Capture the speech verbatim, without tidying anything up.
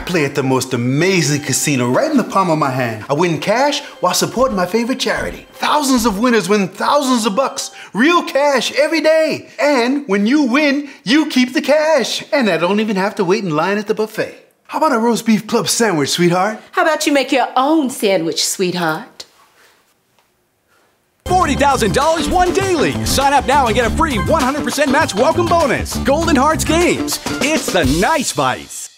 play at the most amazing casino right in the palm of my hand. I win cash while supporting my favorite charity. Thousands of winners win thousands of bucks. Real cash every day. And when you win, you keep the cash. And I don't even have to wait in line at the buffet. How about a roast beef club sandwich, sweetheart? How about you make your own sandwich, sweetheart? forty thousand dollars won daily. Sign up now and get a free one hundred percent match welcome bonus. Golden Hearts Games. It's the nice Vice.